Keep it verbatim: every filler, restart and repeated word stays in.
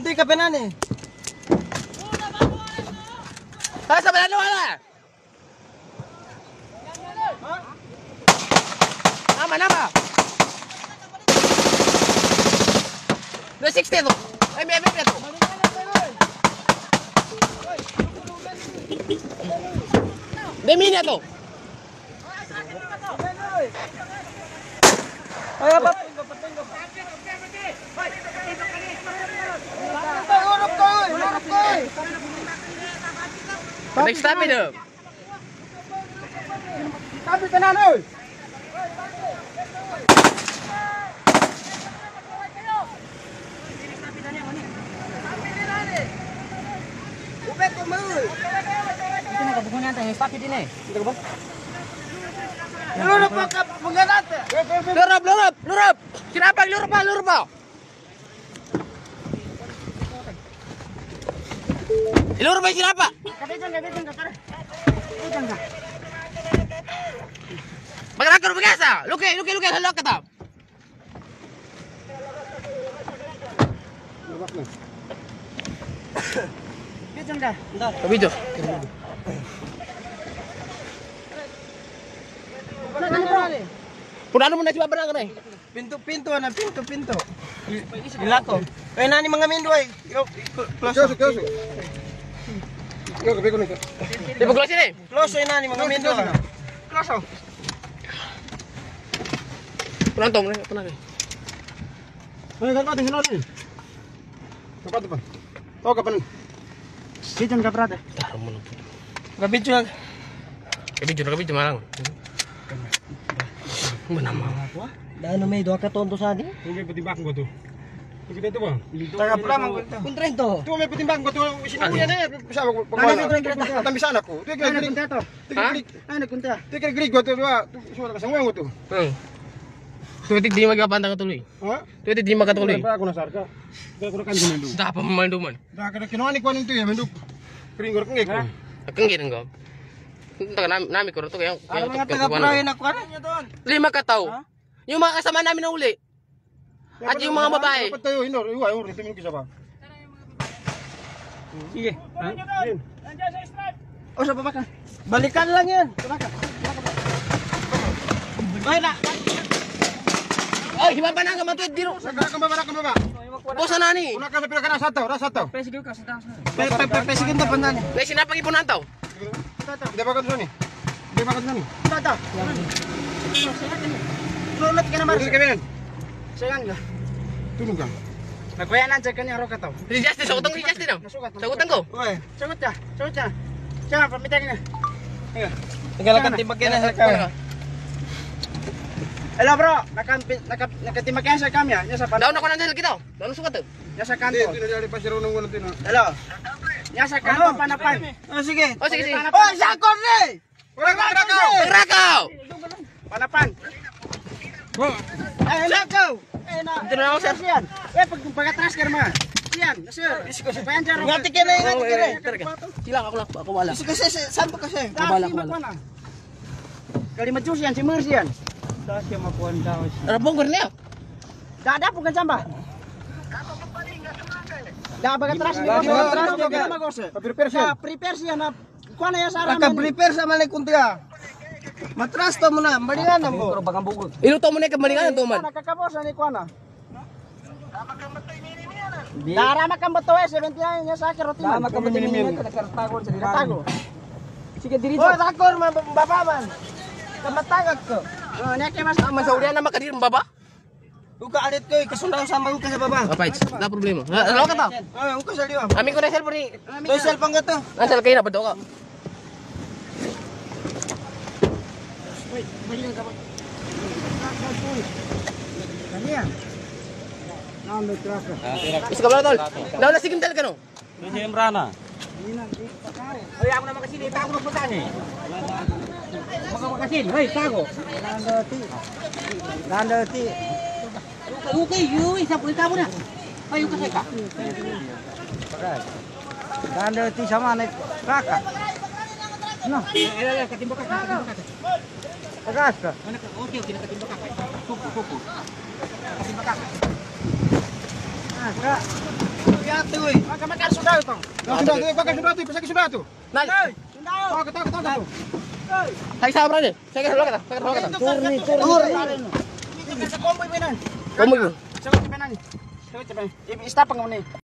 Kunti ka penani. Ah, sa balano wala. Nama nama. dua sixty tuh. Eh, B M W tuh. Deminya tuh. Ay, apa? Next time itu. Tapi tenan euy. Ubek ko mo. Ito na kabukunan tayo, stop din eh. Ito ba? Lurop ka penganat. Lurap, lurap, lurap. Kenapa lurap, Pak? Lurap, Pak. Lurap ba kenapa? Kabitan ka, kabitan ka, tara. Kabitan ka. Magrakar biasa. Luki, luki, luki halok kata. Kabitan ka. Kabito. Punano mo na si Babara ka na eh. Pintu-pintu ana, pintu-pintu. Ilako. Eh nani mga mindo ay. Yo, close. Close, close. Yo, kape ko nito. Di ba close ini? Close ay nani mga mindo. Close. Punantong, punantong. Ay, kan pating sino ni? Kapat pa. To kapan? Kabitan ka, brother. Taro mo na po. Kabidyo lang. Kabidyo na kabidyo malang. Mana mau? Dahil may doa ka tonto sa ni. Tuh may petimbang gua tuh. Tuh kita tuh bang. Taga pula man ko ito. Kuntren to. Tuh may petimbang gua tuh. Isinuyan eh. Bisa ako. Ano yung kuntren kita? Tambi sana ko. Tuh kaya Ano grig. kunta to? Ha? Ano kunta? Tuh kaya grig gua tuh. Tuh suara kasangwa gua tuh. Hmm. Tuwiti di magapanta katuloy. Ha? Tuwiti di magkatuloy. Para ako nasarka. Kaya ko kan gumendu. Sudah apa memanduman? Da kada kinani ko nito ya mendu. Kring gor kengek ko. Akang gini enggak. Entah nami nami ko to kaya Ano mga taga pula na ko ano niya doon? Lima katao. Yung mga kasama namin na uli. At yung mga babae. Dapat tayo inor. Iwa, iwa. Ito minum kisa ba? Sige. Yun. O sa baba ka. Balikan lang yan. Ay na. Ay, himaba na nga matuwid diro. Saka kang baba, kang baba. Bosa na ni. Una ka sa pila ka na sataw, ra sataw. Pe pe pe pe sige ta pandan. May sinapang ipunan tao. Di ba ka doon ni? Di ba ka doon ni? Tata. Sulat ka na mar. Marus ka binan. Sayang ka. Tulong ka. Nagbayanan sa kanya ro ka to. Si Justin, sa utang si Justin oh. Sa utang ko. Oy. Sagot ka. Sagot ka. Siya, pamitan ka na. Tagala kan timbag na sa ka. Hello bro, nakampi nakap nakatimak yan sa kamya, nya sa Daon ako nang kita. Daon sukat to. nya sa Hindi, kanto. tinadali pa siya rin ng wala tino. Hello. Nya sa kanto panapan. Oh sige. Oh, sige, sige. Oh, sakon ni. Wala ka rakaw! Rakaw! Panapan. Ay, lakaw. Eh na. Dito na ako, sir. Yan. Eh pag pagkatras ka naman. Yan, sir. Isiko si Payan Jaro. Ngati ka na, ngati ka na. Sila ako lang, ako wala. Sige, sige, santo kasi. Kabala ko wala. Kali majus yan si Mercy yan. Sa siya makuan daw. Ano pong gorneo? Dada po kan samba. Da pagkatras ni Da, ko. pagkatras Pagkatras ni ko. ni magose. Pa-prepare siya. Sa prepare siya na kuha na yan sa araman. Naka-prepare sa malay kuntiya. Matras to mo na, malingan na mo. Iluto mo na kamalingan to man. Nakakabos ni kuha na. Dara makambato eh, seventy nine niya sa akin rotina. Tama ka mo ni Mil. Nagkartagon sa Katago. Sige diri Oh, takor man babaman. Kamatagag ko. Oh, nya kay mas Tama sa urian na makadir baba. Uka alit ko, kasundaw sa mga sa baba. Apa itu? Ada problema. Halo ka to. Oh, uka sa liwa. Amin ko na cellphone ni. Do cellphone ka to. Nasal kayo na ba ka? kaniya. Namo traka. Isa ka ba tol? Daw na sigim talaga no. Ini Imrana. Hoy, ako na makasini, tago na punta ni. Maka makasini, hoy, tago. Nandoti. Nandoti. Okay, yui, sa pulita mo na. Hoy, yung kasay ka. Nandoti sama na traka. No, ila ila katimba ka, katimba ka. Tagas ka. Okay, okay, katimba ka. Kuku, kuku. Katimba ka. Ah, ka. Ate, uy. Magkamakan sudah ito. Ah, sudah tu, pakai sudah tu, pasal sudah tu. Nal. Tahu, tahu, tahu, tahu. Saya sa berani. Saya kira kita. Saya kira kita. Turni, turni. Ito ka sa comboy pinan. Kamu itu. Sagot pinan. Sagot pinan. Istapa nga mo ni.